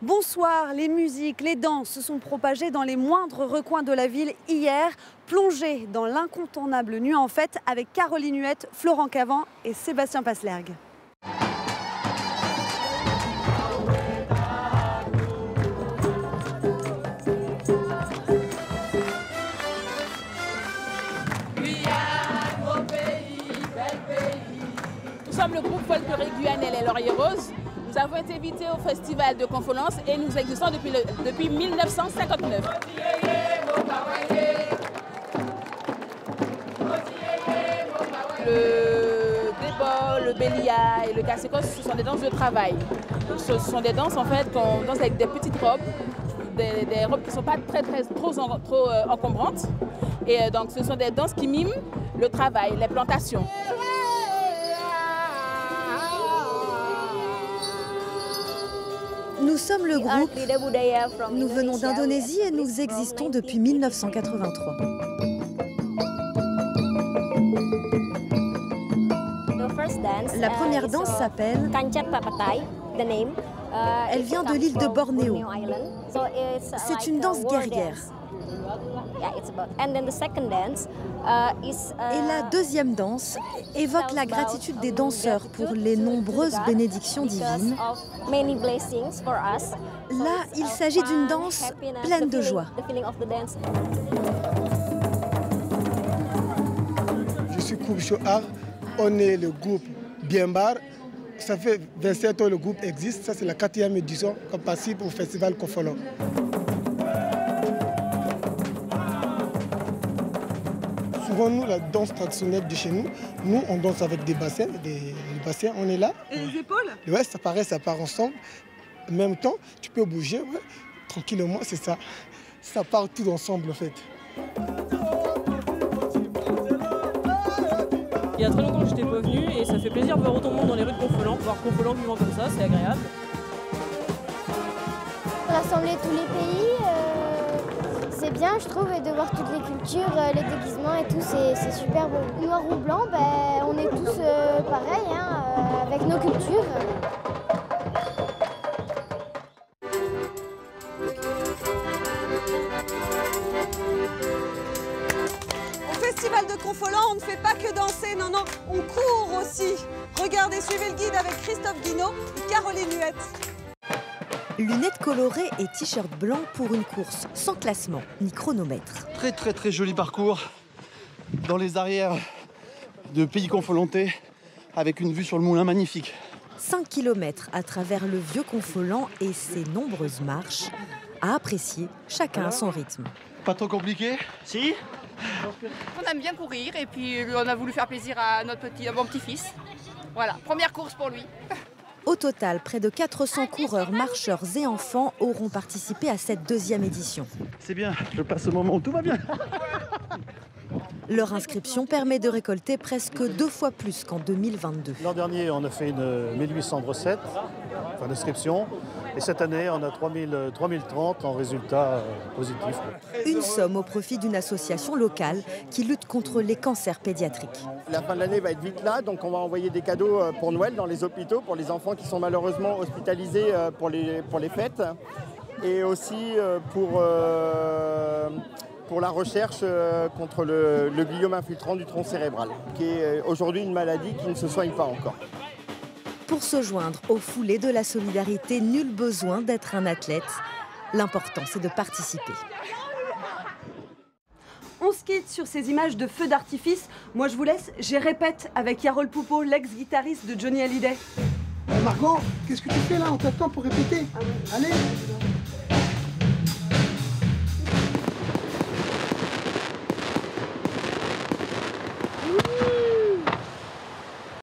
Bonsoir, les musiques, les danses se sont propagées dans les moindres recoins de la ville hier, plongées dans l'incontournable Nuit en Fête avec Caroline Huette, Florent Cavan et Sébastien Paslergue. Nous sommes le groupe folklorique guyanais Les Lauriers Roses. Nous avons été invités au festival de Confolens et nous existons depuis 1959. Le débat, le bélia et le cassicos, ce sont des danses de travail. Donc, ce sont des danses en fait qu'on danse avec des petites robes, des robes qui ne sont pas trop encombrantes. Et donc ce sont des danses qui miment le travail, les plantations. Nous sommes le groupe. Nous venons d'Indonésie et nous existons depuis 1983. La première danse s'appelle Kanchat Papatai, the name. Elle vient de l'île de Bornéo. C'est une danse guerrière. Et la deuxième danse évoque la gratitude des danseurs pour les nombreuses bénédictions divines. Là, il s'agit d'une danse pleine de joie. Je suis Koub Chouar, on est le groupe Bienbar. Ça fait 27 ans que le groupe existe, ça c'est la 4e édition qu'on participe au festival Confolens. Souvent, nous, la danse traditionnelle de chez nous, on danse avec des bassins, on est là. Et les épaules? Ouais, ça part ensemble. En même temps, tu peux bouger, ouais, tranquillement, c'est ça. Ça part tout ensemble, en fait. Il y a très longtemps que je n'étais pas venue et ça fait plaisir de voir autant de monde dans les rues de Confolens. Voir Confolens vivant comme ça, c'est agréable. Rassembler tous les pays, c'est bien, je trouve, et de voir toutes les cultures, les déguisements et tout, c'est super beau. Noir ou blanc, on est tous pareils, avec nos cultures. Au festival de Confolens, on ne fait pas que danser, non, on court aussi. Regardez, suivez le guide avec Christophe Guinaud et Caroline Huette. Lunettes colorées et t-shirt blanc pour une course sans classement ni chronomètre. Très joli parcours dans les arrières de Pays Confolentais avec une vue sur le moulin magnifique. 5 km à travers le vieux Confolens et ses nombreuses marches à apprécier chacun à son rythme. Pas trop compliqué? Si. On aime bien courir et puis on a voulu faire plaisir à mon petit-fils. Voilà, première course pour lui. Au total, près de 400 coureurs, marcheurs et enfants auront participé à cette deuxième édition. C'est bien, je passe au moment où tout va bien. Leur inscription permet de récolter presque 2 fois plus qu'en 2022. L'an dernier, on a fait 1800 recettes, d'inscription. Et cette année, on a 3030 en résultats positifs. Une somme au profit d'une association locale qui lutte contre les cancers pédiatriques. La fin de l'année va être vite là, donc on va envoyer des cadeaux pour Noël dans les hôpitaux, pour les enfants qui sont malheureusement hospitalisés pour les fêtes. Et aussi pour la recherche contre le gliome infiltrant du tronc cérébral, qui est aujourd'hui une maladie qui ne se soigne pas encore. Pour se joindre aux foulées de la solidarité, nul besoin d'être un athlète. L'important, c'est de participer. On se quitte sur ces images de feux d'artifice. Moi, je vous laisse. J'y répète avec Yarol Poupeau, l'ex-guitariste de Johnny Hallyday. Margot, qu'est-ce que tu fais là? On t'attend pour répéter. Allez.